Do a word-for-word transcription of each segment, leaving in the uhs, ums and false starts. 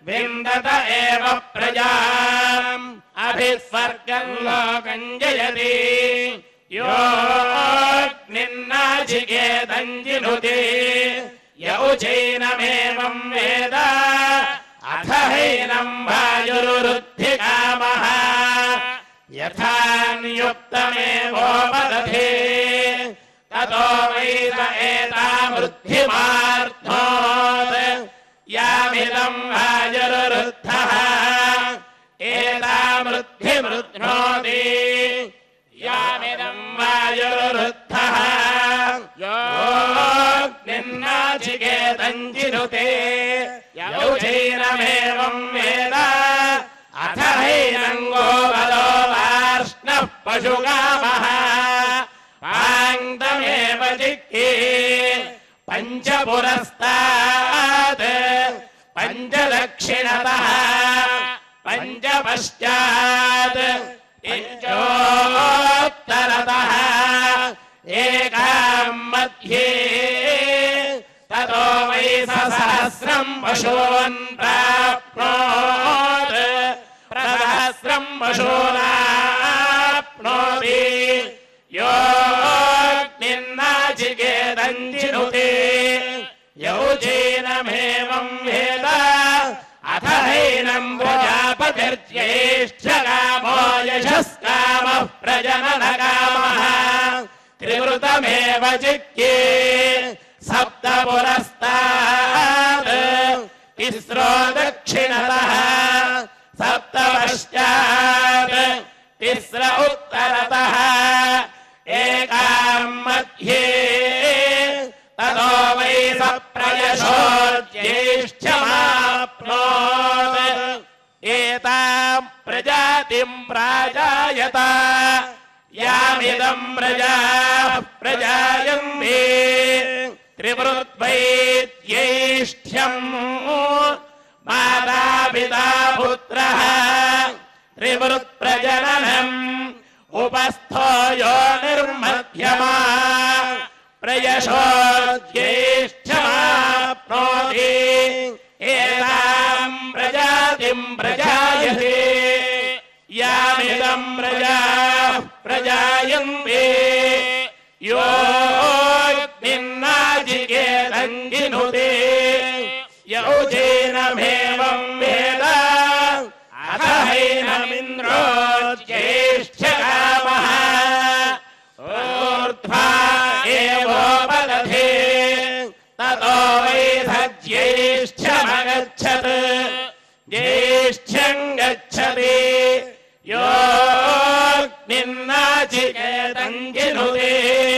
विन्दत एव प्रजाम् अभिस्वर्गम् लोकम् जयति योऽग्निन्नाचिकेतम् जिनुते य उचैनमेवम् वेद अथ हैनम् वायुरुरुद्धिकामः यथा नियुक्तमेवोपदधे ततो वैद एतामृद्धिमार्धोत् यामिदम् वायुरुरुद्धः एतामृद्धिमृध्नोति यामिदम् वायुरुरुद्धः योऽग्निन्नाचिकेतम् जिनुते यौचैनमेवम् वेद अथ हैनम् गोवलो वार्ष्णः पशुगामः पाङ्क्तमेव जिह्वे पञ्चपुरस्तात् पञ्चदक्षिणतः पञ्चपश्चात् पञ्चोत्तरतः एकाम् मध्ये ततो वै सहस्रम् पशून् प्राप्नोत् प्रसहस्रम् पशूनाप्नोति योऽग्निन्नाचिकेतम् जिनुते यौचैनमेवम् वेद अथ हैनम् प्रजापतिर्ज्येष्ठकामो यशस्कामः प्रजननकामः त्रिवृतमेव जिह्वे सप्तपुरस्तात् तिस्रो दक्षिणतः सप्तपश्चात् तिस्र उत्तरतः एकाम् मध्ये ततो वै स प्रयशो ज्येष्ठमाप्नोत् एताम् प्रजातिम् प्राजायत यामिदम् प्रजाः प्रजायन्ते त्रिवृद्वै ज्येष्ठ्यम् मातापिता पुत्रः त्रिवृत्प्रजननम् उपस्थो यो निर्मध्यमा प्रयशो ज्येष्ठमाप्नोति एताम् प्रजातिम् प्रजायते यामिदम् प्रजाः प्रजायन्ते योऽग्निन्नाचिकेतम् जिनुते यौचैनमेवम् वेद अथ हैनमिन्द्रो ज्येष्ठकामः ऊर्ध्वा एवोपदधे ततो वै स ज्येष्ठमगच्छत् ज्येष्ठ्यम् गच्छति योऽग्निन्नाचिकेतम् जिनुते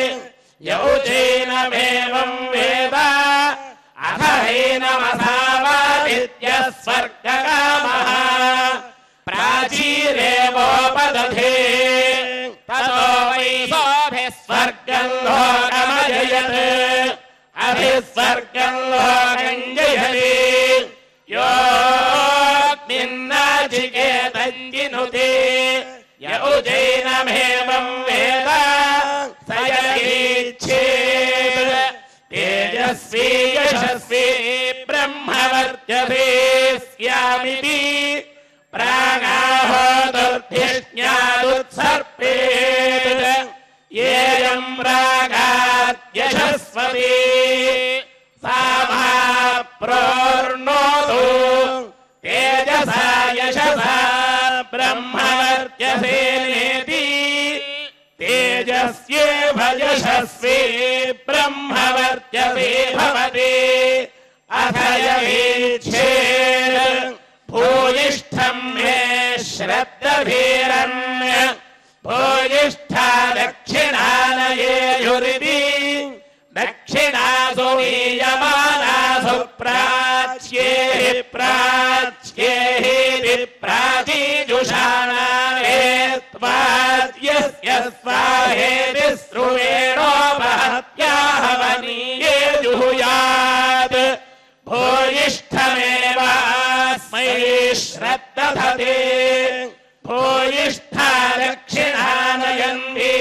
यौचैनमेवम् वेद अथ हैनमसावादित्यः स्वर्गकामः प्राचीरेवोपदधे ततो वै सोऽभिस्वर्गम् लोकमजयत् अभिस्वर्गम् लोकम् जयति योऽग्निन्नाचिकेतम् जिनुते यौचैनमेवम् वेद स यदीच्छेत् तेजस्वी यशस्वी ब्रह्मवर्चसे स्यामिति प्रागाहोदुर्भिज्ञादुत्सर्पेत् येयम् प्रागाद्यशस्वती सा मा प्रोर्णोतु तेजसा यशसा ब्रह्मवर्चसेनेति तेजस्येव यशस्वी ब्रह्मवर्चसे भवति अथ यदीच्छेत् भूयिष्ठम् मे श्रद्धभीरन् भूयिष्ठा दक्षिणानयेयुरिति दक्षिणासु वीयमानासु प्राच्येहि प्राच्येहि प्राचीजुषाणावेत्वाद्यस्य स्वाहेति स्रुवेणोपहत्याहवनीये जुहुयात् भूयिष्ठमेवास्मै श्रद्धधते भूयिष्ठा दक्षिणानयन्ति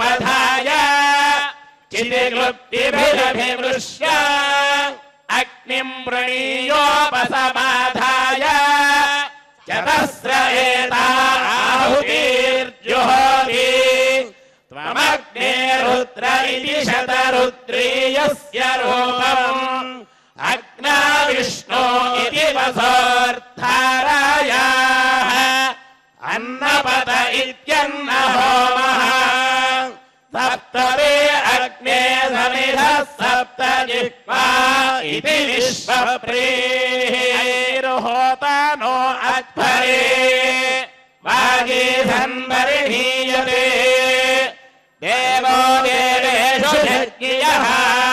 पुरीशमुपधाय चितिक्लुप्तिभिरभिमृश्य अग्नि अग्निं प्रणीयोपसमाधाय चतस्र एता आहुतिर्जुहोति त्वमग्ने रुद्र इति शतरुद्रीयस्य रूपम् अग्ना विष्णो इति वसोर्धारायाः अन्नपत इत्यन्न होमः सप्तमे अग्ने समिधः सप्त जिह्वा इति विश्वप्रीः नो अध्वरे वागीधन्वरिणीयते देवो देवेषु यज्ञियः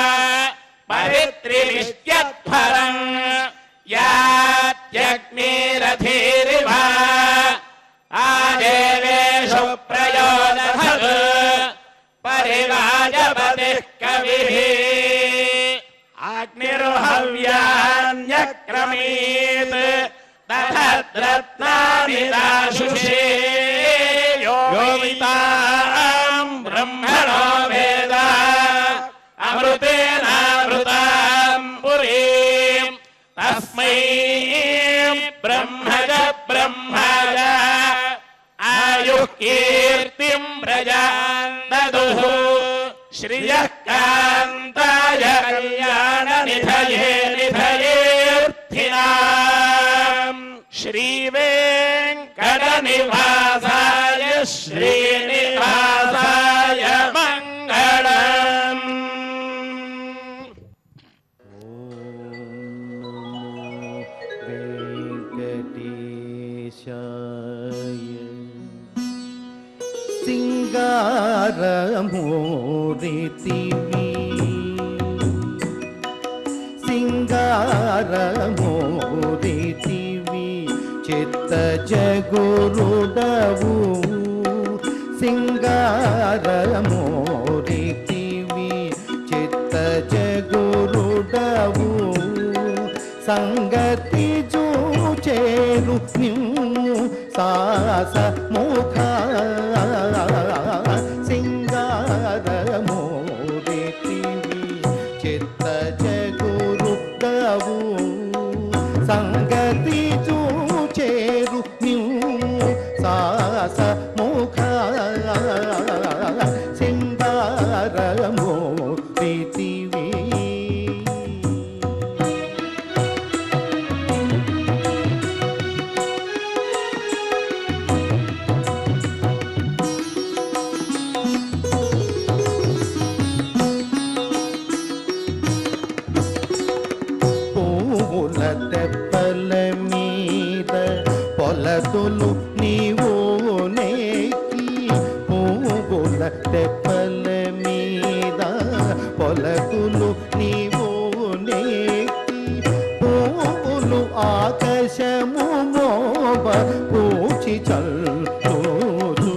परित्रिविष्ट्यध्वरम् यात्यग्निरथीरिव आदेवेषु प्रयोदधत् परिवाजपतिः कविः अग्निर्हव्यान्यक्रमीत् दधद्रत्नानि दाशुषे योगिताम् ब्रह्मणो वेद अमृतेनामृताम् पुरीम् तस्मै ब्रह्मज ब्रह्मज आयुः कीर्तिम् प्रजाम् ददुः श्रियः कान्ताय कल्याणनिधये निधयेऽर्थिनाम् श्रीवेङ्कटनिवासाय श्रीनिवासाय मङ्गलम्। सिंगारमोरितिवि सिंगारमोरितिवि चित्त जगुरुडवु सिंगारमोरितिवि चित्त जगुरुडवु संगति चेरु सास मुख सिंगारमोरितिवि चित्त जगुरुडवु संगति चेरु सास मुख सिंगारमोरितिवि పొలదులు నీవు నేకి పూగుల తెప్పల మీద పొలదులు నీవు నేకి పూగులు ఆకాశము మోబ పూచి చల్లుచు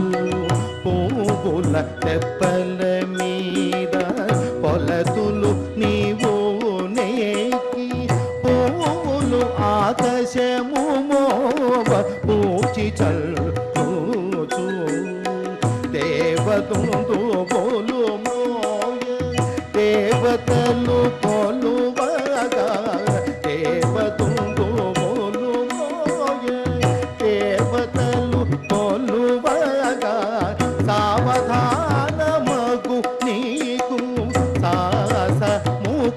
పూగుల తెప్పల మీద పొలదులు నీవు నేకి పూగులు ఆకాశము పూచి చల్లుచు దేవతుందు బోలు మోయ దేవతలు కొలువగా దేవతుందు బోలు మోయ దేవతలు కొలువగా సావధాన మగు నీకు సాస ముఖ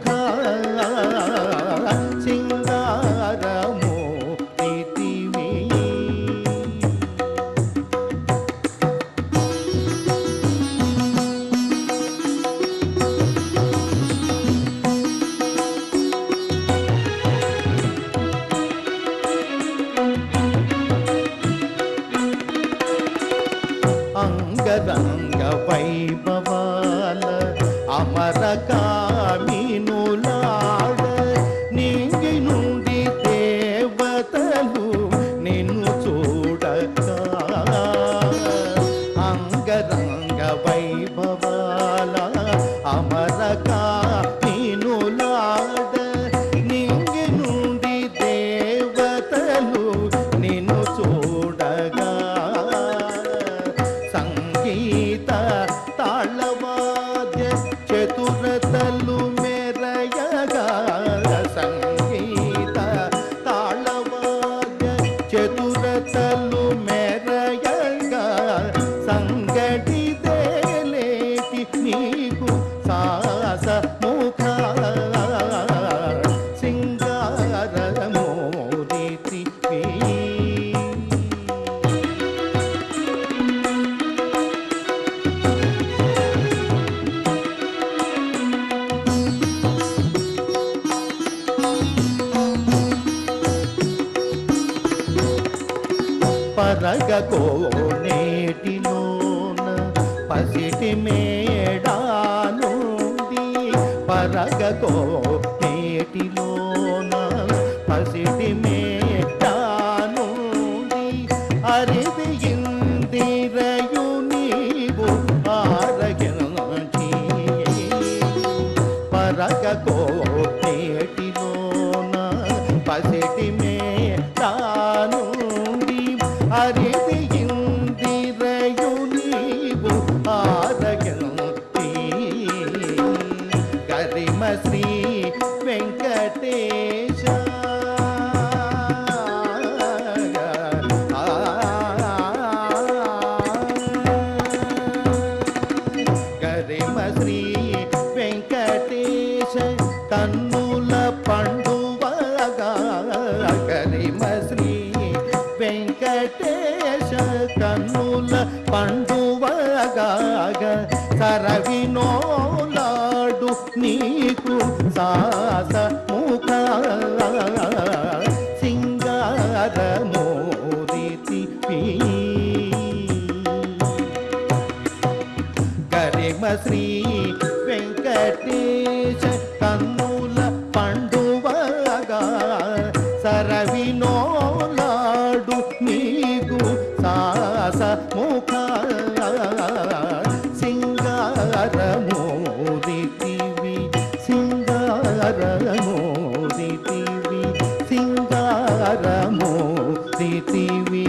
సింగారము పరగకో నేటిలోన పసిటి మేడానుంది పరగకో నేటిలోన పసిటి మేడానుంది అరిది ఇందిరయు నీవు ఆరగించి పరగకో నేటిలోన పసిటి మేడానుంది అరిది ఇందిరయు నీవు ఆరగించి గరిమ శ్రీ వెంకటేశ గరిమ శ్రీ వెంకటేశ కన్నుల పండువగా గరిమ శ్రీ వెంకటేశ కన్నుల పండువగా సరవినోలాడు నీకు సాస ముఖ సింగార మోదితి గరిమ శ్రీ వెంకటేశ కన్నుల పండువగా సరవినోలాడు నీకు సాస ముఖ సింగార మోదితివి సింగార మోదితివి సింగార మోదితివి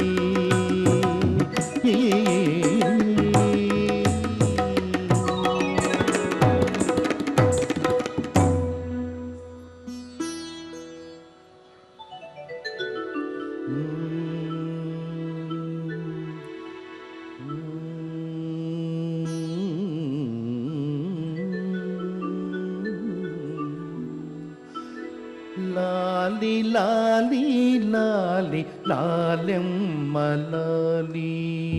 లాలి లాలి లాలి లాలెమ్మ లాలి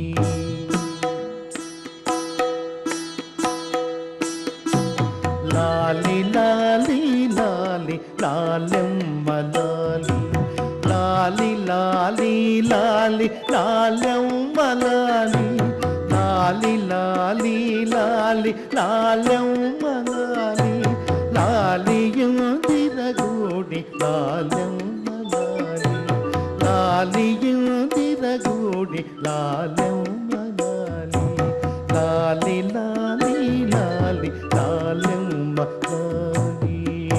లాలి లాలి లాలి లాలెమ్మ లాలి లాలి లాలి లాలి లాలెమ్మ లాలి లాలి లాలి లాలి లాలెమ్మ లాలి లాలియుందిరగూడి లాలెమ్మ లాలి లాలియుందిరగూడి లాలెమ్మ లాలి లాలి లాలి లాలి లాలెమ్మ లాలి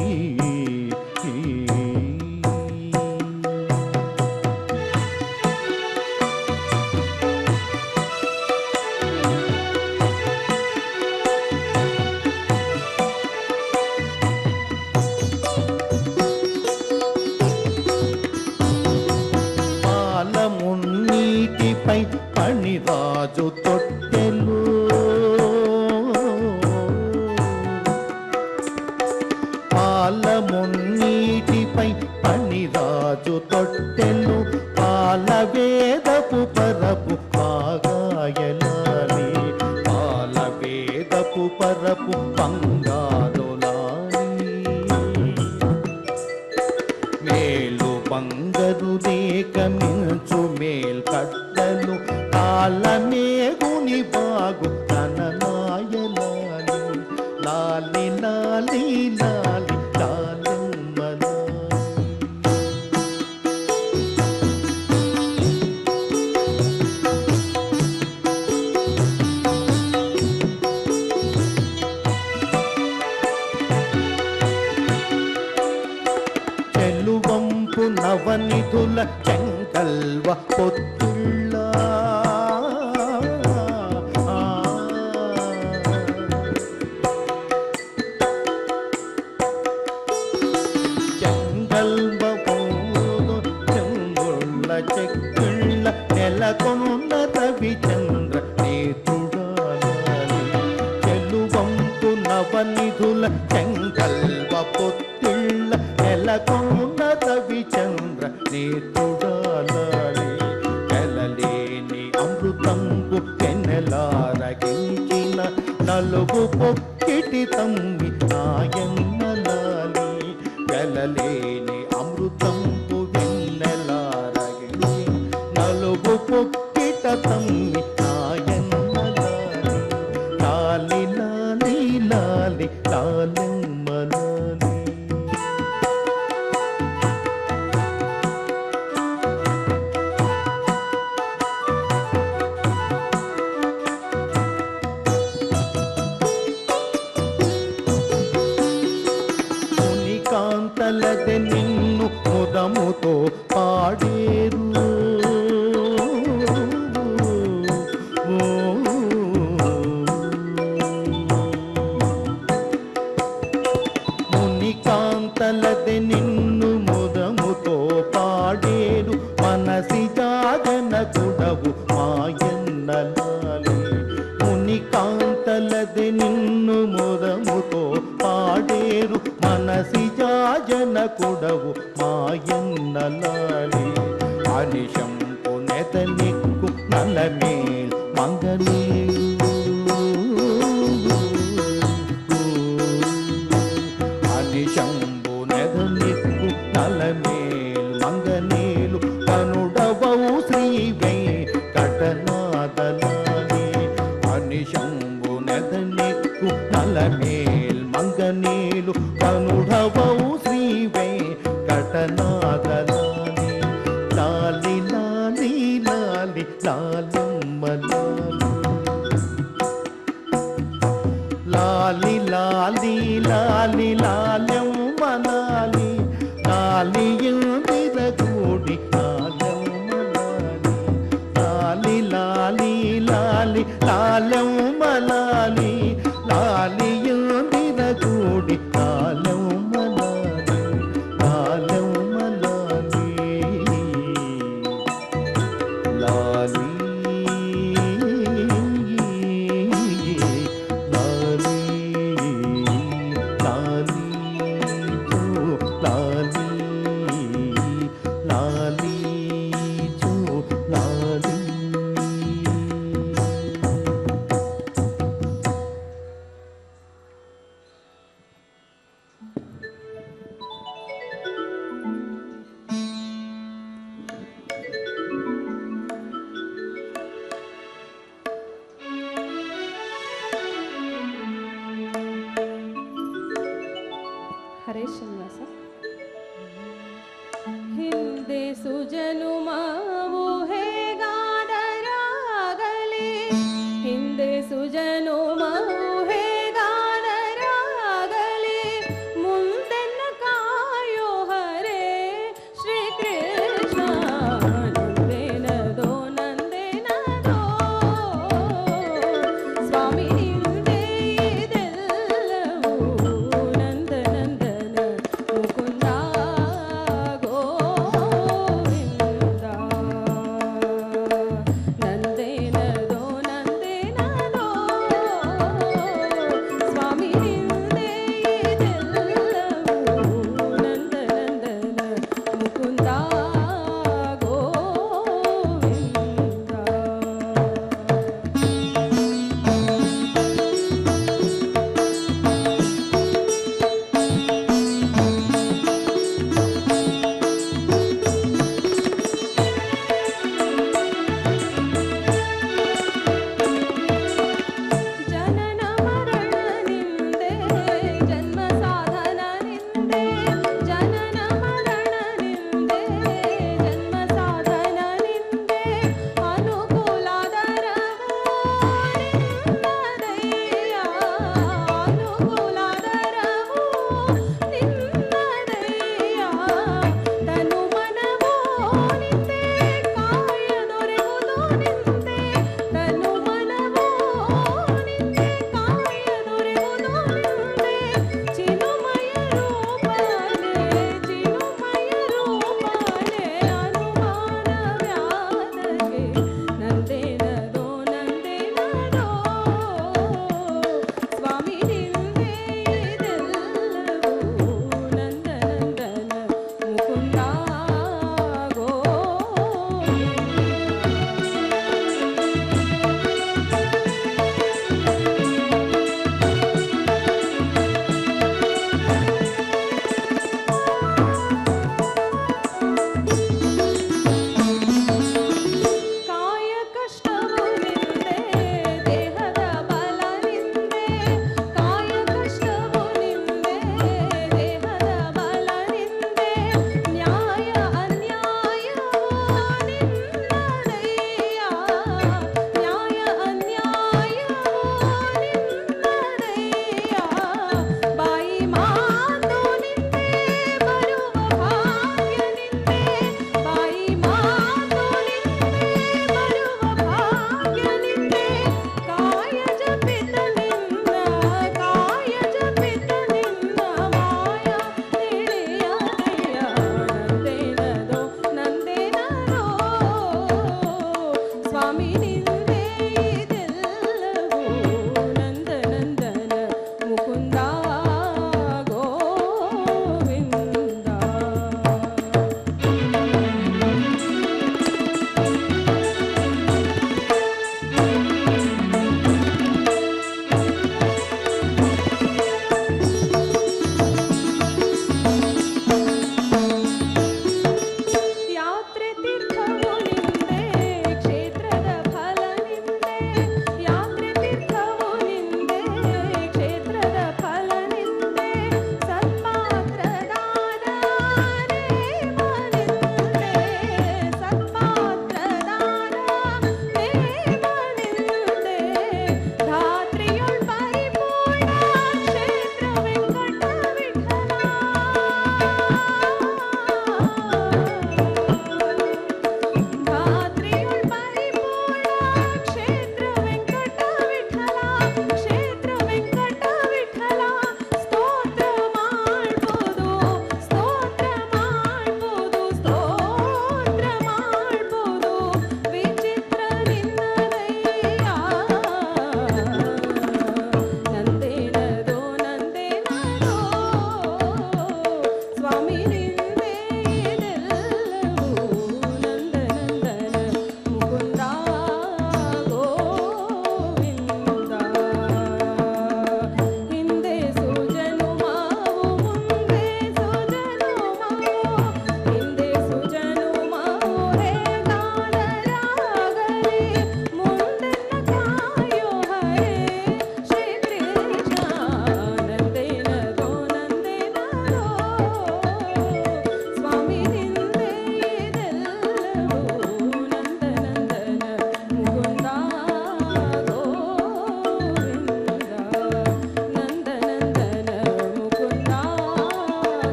పాలమున్నీటిపై పణిరాజు తొట్టెలు పాలమున్నీటిపై పణిరాజు తొట్టెలు పాల వేదపు పరపు పాగాయలాలి పాల వేదపు పరపు బంగారులాలి మేలు బంగరు రేఖ మించు మేల్ కట్టలు కాలమేగుని బాగు తననాయలాలి లాలి లాలి లాలి లాలెమ్మ లాలి చెలువంపు నవనిధుల చెంకల్వ పొత్తుళ్ళ చెంగల్వ పోదు చెంగుళ్ళ చెక్కుళ్ళ నెలకొన్న రవిచంద్ర నేత్రుడాలి చెలువంపు నవనిధుల చెంగల్వ పొత్తుళ్ళ నెలకొన్న రవిచంద్ర నేత్రుడాలి కలలేని అమృతంబు పెనలారగించిన నలుగు పొక్కిటి తమ్మి నాయన్న లాలి కలలేని అమృతంబు వెన్నెలారగించి నలుగు నిన్ను ముదముతో పాడేరు. మునికాంతలది నిన్ను ముదముతో పాడేరు. మనసి జాగనకుడవు మాయన్నలాలి. మునికాంతలది నిన్ను ముదముతో పాడేరు. మనసి జాజనకుడవు మాయన్నలాలి. అనిశంపు నెతనిక్కు నలమేల్ మంగళేరు. అనిశంపు నెతనిక్కు నలమేల్ మంగనేలు. కనుడవవు శ్రీ వెంకటనాథలాలి. అనిశంపు నెతనిక్కు నలమేల్ మంగనేలు. కనుడవవు శ్రీ వెంకటనాథలాలి. లాలి లాలి లాలి లాలమ్మ లాలి. లాలి లాలి లాలమ్మ లాలి. లాలి ఇందిరగూడి లాలమ్మ లాలి. లాలి లాలి లాలమ్మ లాలి. లాలి ఇందిరగూడి లాలమ్మ లాలి. లాలమ్మ లాలి. లాలి हरे श्रीनिवास. हिंदे सुजनु मावो है